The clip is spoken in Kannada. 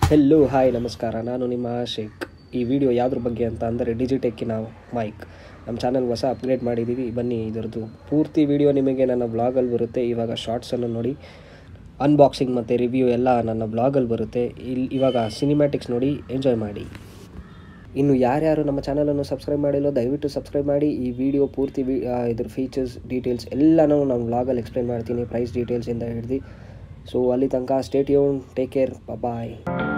ಹೆಲೋ ಹಾಯ್ ನಮಸ್ಕಾರ, ನಾನು ನಿಮ್ಮ ಶೇಖ್. ಈ ವಿಡಿಯೋ ಯಾವುದ್ರ ಬಗ್ಗೆ ಅಂತ ಅಂದರೆ ಡಿಜಿಟೆಕ್ಕಿನ ಮೈಕ್. ನಮ್ಮ ಚಾನಲ್ ಹೊಸ ಅಪ್ಗ್ರೇಡ್ ಮಾಡಿದ್ದೀವಿ, ಬನ್ನಿ ಇದರದ್ದು ಪೂರ್ತಿ ವಿಡಿಯೋ ನಿಮಗೆ ನನ್ನ ಬ್ಲಾಗಲ್ಲಿ ಬರುತ್ತೆ. ಇವಾಗ ಶಾರ್ಟ್ಸನ್ನು ನೋಡಿ, ಅನ್ಬಾಕ್ಸಿಂಗ್ ಮತ್ತು ರಿವ್ಯೂ ಎಲ್ಲ ನನ್ನ ಬ್ಲಾಗಲ್ಲಿ ಬರುತ್ತೆ. ಇವಾಗ ಸಿನಿಮ್ಯಾಟಿಕ್ಸ್ ನೋಡಿ ಎಂಜಾಯ್ ಮಾಡಿ. ಇನ್ನು ಯಾರ್ಯಾರು ನಮ್ಮ ಚಾನಲನ್ನು ಸಬ್ಸ್ಕ್ರೈಬ್ ಮಾಡಿಲ್ಲೋ ದಯವಿಟ್ಟು ಸಬ್ಸ್ಕ್ರೈಬ್ ಮಾಡಿ. ಈ ವಿಡಿಯೋ ಪೂರ್ತಿ ಇದ್ರ ಫೀಚರ್ಸ್ ಡೀಟೇಲ್ಸ್ ಎಲ್ಲನೂ ನಾನು ಬ್ಲಾಗಲ್ಲಿ ಎಕ್ಸ್ಪ್ಲೈನ್ ಮಾಡ್ತೀನಿ, ಪ್ರೈಸ್ ಡೀಟೇಲ್ಸಿಂದ ಹಿಡಿದು. ಸೊ ಅಲ್ಲಿ ತನಕ ಸ್ಟೇ ಟ್ಯೂನ್, ಟೇಕ್ ಕೇರ್, ಬಾಯ್.